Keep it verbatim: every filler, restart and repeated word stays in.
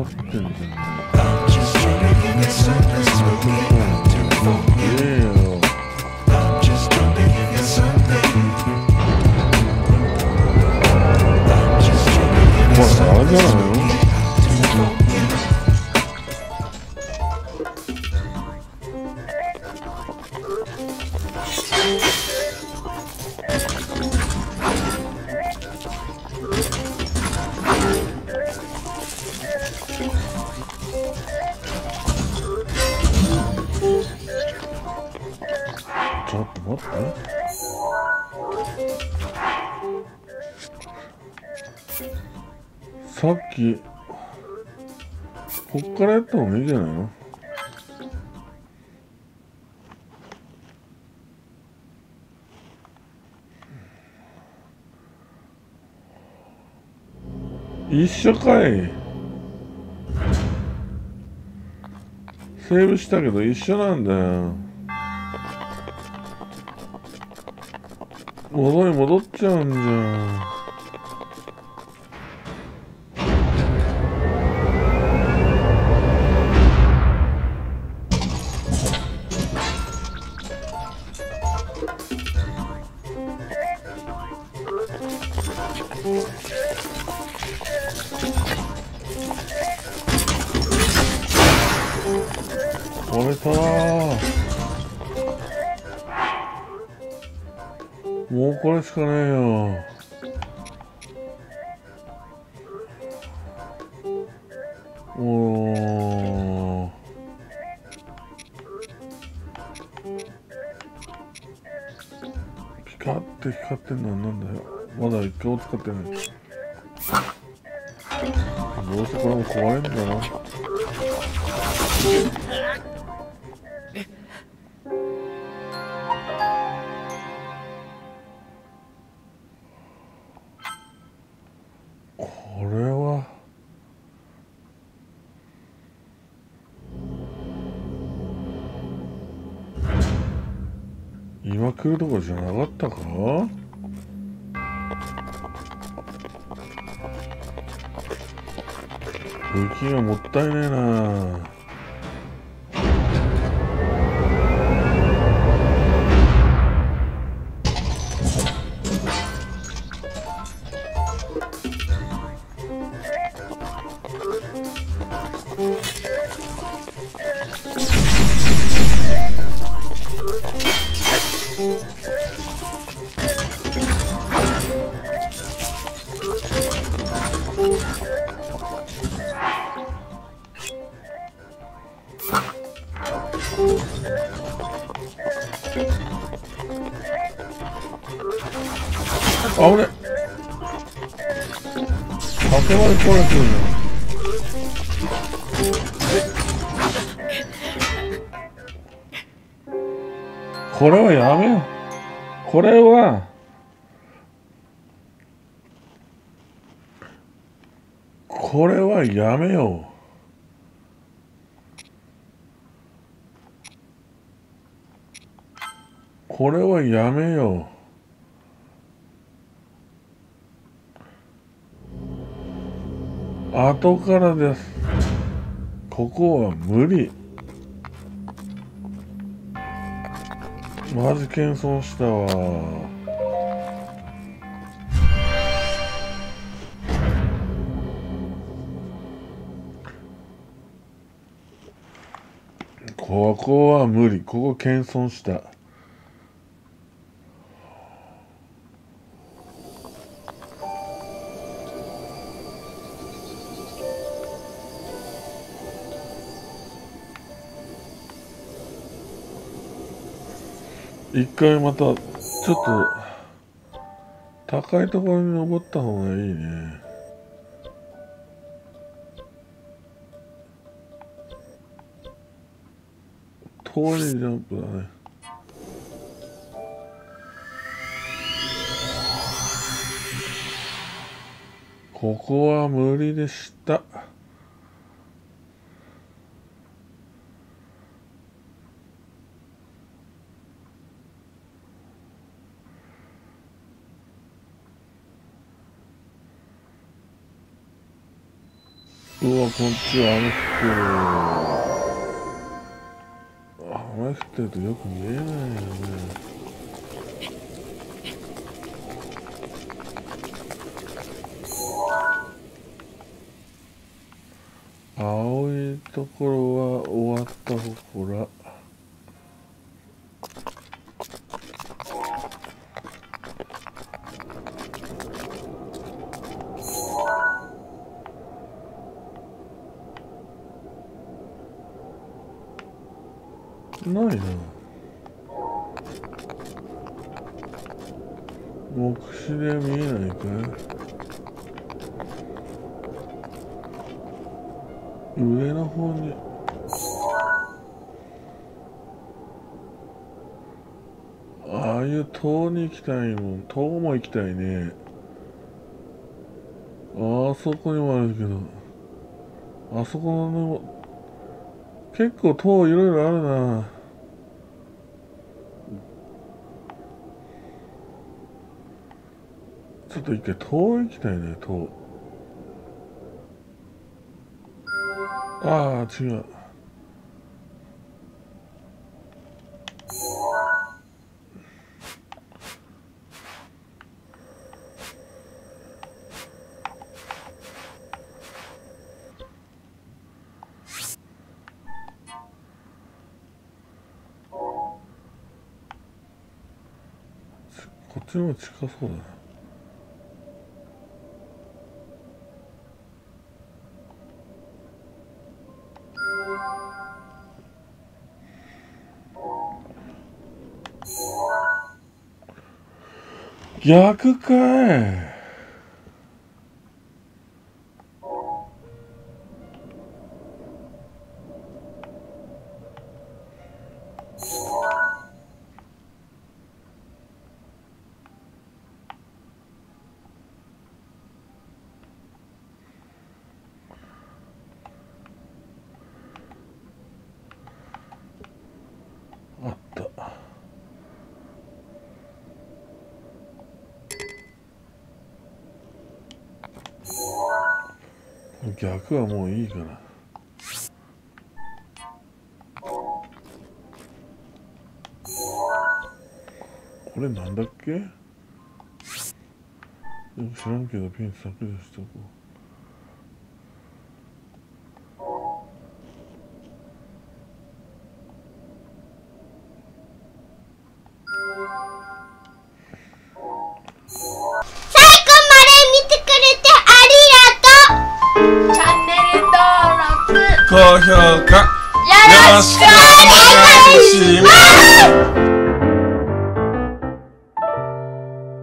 ってんじゃん。ええよ。まあ、あれじゃないの？ちょっと待って。さっきこっからやった方がいいんじゃないの？一緒かい。セーブしたけど一緒なんだよ。元に戻っちゃうんじゃん。取れたー。もうこれしかねえよ。おー。ピカって光ってんのはなんだよ。まだ一回も使ってない。どうせこれも壊れんだな。これは今来るところじゃなかったか？武器がもったいねえな。あぶね。竹まで壊れてるじゃん。これはやめよう。これはこれはやめよう。これはやめよう。後からです。ここは無理。マジ謙遜したわ。ここは無理。ここ謙遜した。一回またちょっと高いところに登った方がいいね。遠いジャンプだね。ここは無理でした。 うわ、こっちは雨降ってる。雨降ってるとよく見えないよね。青いところは終わったところ。ないな。目視で見えないかい。上の方にああいう塔に行きたいもん。塔も行きたいね。あそこにもあるけど、あそこのも結構塔いろいろあるな。ちょっと一回塔行きたいね。塔。ああ、違う。こっちの方が近そうだな。逆かい。あった。逆はもういいから。これなんだっけ？よく知らんけどピン削除しとこう。高評価よろしくお願いします。